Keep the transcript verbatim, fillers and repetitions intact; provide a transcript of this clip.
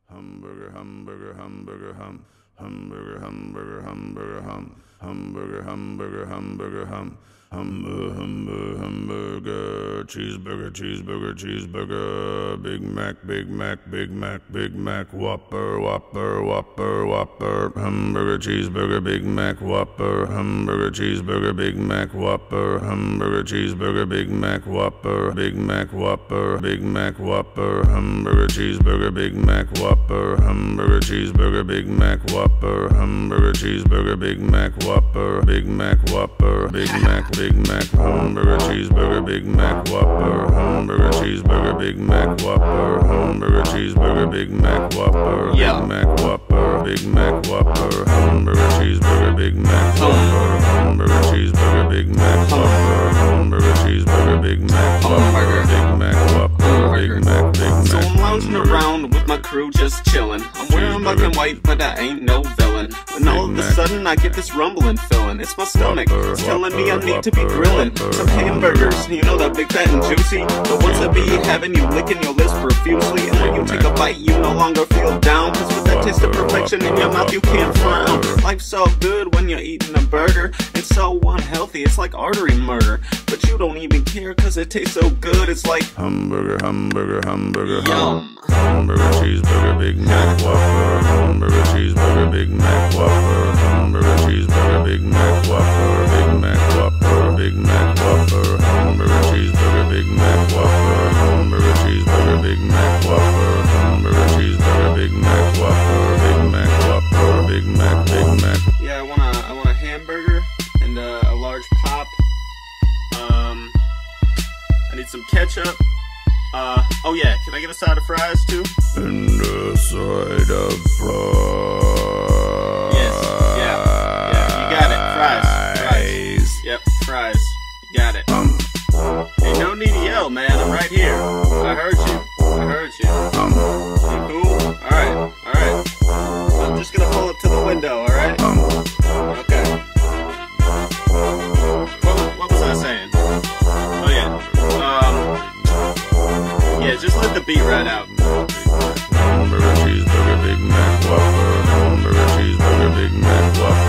Hamburger, hamburger, hamburger, hum. Hamburger, hamburger, hamburger, hum. Hamburger, hamburger, hamburger, hum. Hamburger, hamburger, hamburger, cheeseburger, cheeseburger, cheeseburger, Big Mac, Big Mac, Big Mac, Big Mac, Whopper, Whopper, Whopper, Whopper, hamburger, cheeseburger, Big Mac, Whopper, hamburger, cheeseburger, Big Mac, Whopper, hamburger, cheeseburger, Big Mac, Whopper, Big Mac, Whopper, Big Mac, Whopper, hamburger, cheeseburger, Big Mac, Whopper, hamburger, cheeseburger, Big Mac, Whopper, hamburger, cheeseburger, Big Mac, Whopper, Big Mac, Whopper, Big Mac, Big Mac, hamburger, cheeseburger, Big Mac, Whopper, hamburger, cheeseburger, Big Mac, Whopper, hamburger, cheeseburger, Big Mac, Whopper, Big Mac, Whopper, Big Mac, Whopper, hamburger, cheeseburger, Big Mac, Whopper, hamburger, cheeseburger, Big Mac, Whopper, hamburger, cheeseburger, Big Mac, Whopper, Big Mac, Whopper, Big Mac, Big Mac. So I'm lounging around with my crew just chillin'. I'm wearing black and white, but I ain't no villain. When all of a sudden I get this rumbling feeling. It's my stomach, it's telling me I need to be grilling some hamburgers, you know, that big fat and juicy, the ones that be having you licking your lips profusely. And when you take a bite you no longer feel down, cause with that taste of perfection in your mouth you can't frown. Life's so good when you're eating a burger, it's so unhealthy, it's like artery murder, but you don't even care cause it tastes so good. It's like hamburger, hamburger, hamburger, yum. Hamburger, cheeseburger, Big Mac, Whopper, hamburger, cheeseburger, Big Mac, Whopper, hamburger, cheeseburger, Big Mac, Whopper, Big Mac, Whopper, Big Mac, Whopper, hamburger, cheeseburger, Big Mac, Whopper, hamburger, cheeseburger, Big Mac, Whopper, hamburger, cheeseburger, Big Mac, Whopper, Big Mac, Whopper, Big Mac, Big Mac. Yeah, I want a, I want a hamburger and a, a large pop. Um, I need some ketchup. Uh, oh yeah, can I get a side of fries too? And a side of fries. Yes, yeah, yeah, you got it, fries, fries. Yep, fries, you got it. Um, Hey, no need to yell, man, I'm right here. I heard you, I heard you. um, You cool? Alright, alright. I'm just gonna pull up to the window, alright? um, Okay. What, what was I saying? Oh yeah, um, yeah, just let the beat ride out. hamburger, cheeseburger, Big Mac, Whopper, hamburger, cheeseburger, Big Mac, Whopper.